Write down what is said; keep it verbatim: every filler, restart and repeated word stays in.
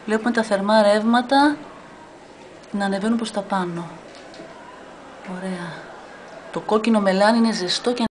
Βλέπουμε τα θερμά ρεύματα να ανεβαίνουν προς τα πάνω. Ωραία. Το κόκκινο μελάνι είναι ζεστό και